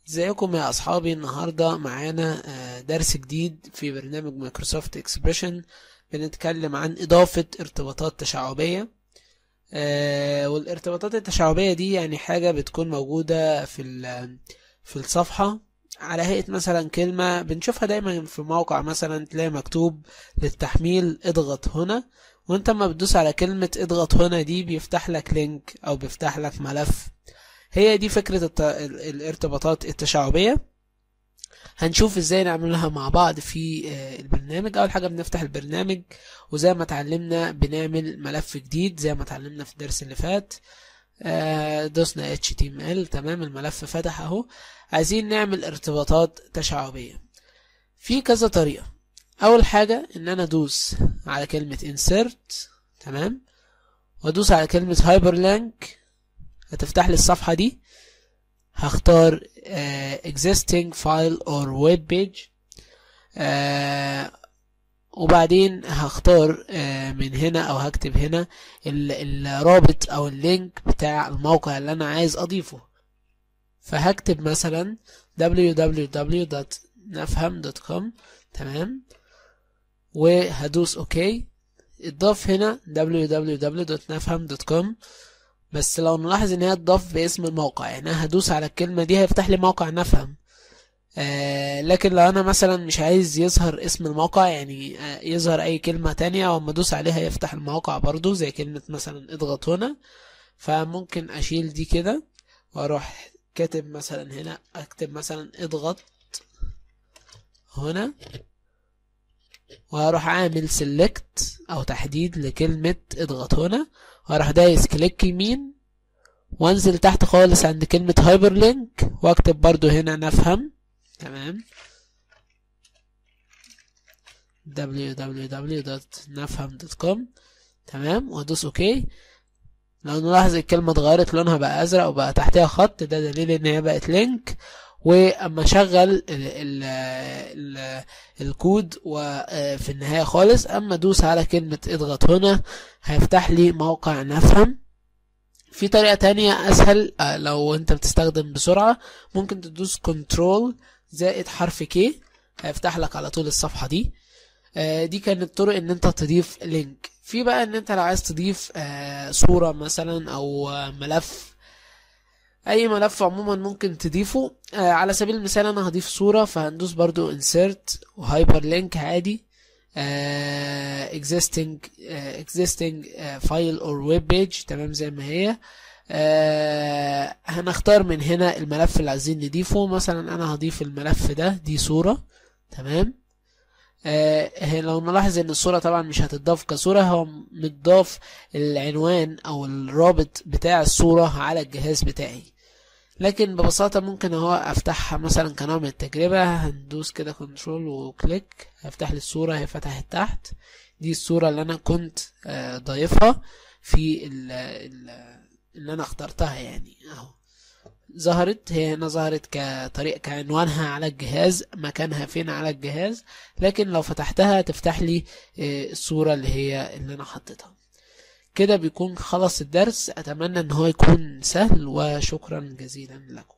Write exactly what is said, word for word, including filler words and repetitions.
ازيكم يا اصحابي؟ النهارده معانا درس جديد في برنامج مايكروسوفت اكسبريشن. بنتكلم عن اضافة ارتباطات تشعبية. والارتباطات التشعبية دي يعني حاجة بتكون موجودة في في الصفحة على هيئة مثلا كلمة بنشوفها دايما في موقع، مثلا تلاقي مكتوب للتحميل اضغط هنا، وانت ما بتدوس على كلمة اضغط هنا دي بيفتح لك لينك او بيفتح لك ملف. هي دي فكرة الارتباطات التشعبية. هنشوف ازاي نعملها مع بعض في البرنامج. اول حاجة بنفتح البرنامج، وزي ما اتعلمنا بنعمل ملف جديد زي ما اتعلمنا في الدرس اللي فات. دوسنا اتش تي ام ال، تمام، الملف فتح اهو. عايزين نعمل ارتباطات تشعبية في كذا طريقة. اول حاجة ان انا ادوس على كلمة insert، تمام، وادوس على كلمة hyperlink، هتفتح لي الصفحة دي. هختار uh, existing file or web page، uh, وبعدين هختار uh, من هنا او هكتب هنا الرابط او اللينك بتاع الموقع اللي انا عايز اضيفه. فهكتب مثلا دبليو دبليو دبليو دوت نفهم دوت كوم، تمام، وهدوس اوكي. اضاف هنا دبليو دبليو دبليو دوت نفهم دوت كوم، بس لو نلاحظ ان هي تضاف باسم الموقع، يعني انا هدوس على الكلمة دي هيفتح لي موقع نفهم. آه لكن لو انا مثلا مش عايز يظهر اسم الموقع، يعني آه يظهر اي كلمة تانية، وما ادوس عليها يفتح الموقع برضو زي كلمة مثلا اضغط هنا. فممكن اشيل دي كده واروح كاتب مثلا هنا، اكتب مثلا اضغط هنا، وهروح عامل سيلكت او تحديد لكلمة اضغط هنا، وهروح دايس كليك يمين وانزل تحت خالص عند كلمة هايبر لينك، واكتب برضو هنا نفهم، تمام، دبليو دبليو دبليو دوت نفهم دوت كوم، تمام، وادوس اوكي. لو نلاحظ الكلمة اتغيرت، لونها بقى ازرق وبقى تحتها خط، ده دليل ان هي بقت لينك. واما اشغل ال ال ال الكود وفي النهاية خالص، اما ادوس على كلمة اضغط هنا هيفتح لي موقع نفهم. في طريقة تانية اسهل، لو انت بتستخدم بسرعة ممكن تدوس كنترول زائد حرف كي، هيفتح لك على طول الصفحة دي. دي كانت طرق ان انت تضيف لينك. في بقى ان انت لو عايز تضيف صورة مثلا او ملف، اي ملف عموما ممكن تضيفه. على سبيل المثال انا هضيف صورة، فهندوس برضو insert وهايبر لينك عادي. Uh, existing uh, existing uh, file or web page، تمام، زي ما هي. uh, هنختار من هنا الملف اللي عايزين نضيفه. مثلا انا هضيف الملف ده، دي صورة، تمام. uh, لو نلاحظ ان الصورة طبعا مش هتضاف كصورة، هو متضاف العنوان او الرابط بتاع الصورة على الجهاز بتاعي. لكن ببساطة ممكن اهو افتحها مثلا كنوع من التجربة. هندوس كده كنترول وكليك، هفتح لي الصورة، هي فتحت تحت. دي الصورة اللي انا كنت ضايفها في اللي انا اخترتها، يعني اهو ظهرت. هي هنا ظهرت كطريقة كعنوانها على الجهاز، مكانها فين على الجهاز. لكن لو فتحتها تفتح لي الصورة اللي هي اللي انا حطيتها. كده بيكون خلص الدرس. اتمنى ان هو يكون سهل، وشكرا جزيلا لكم.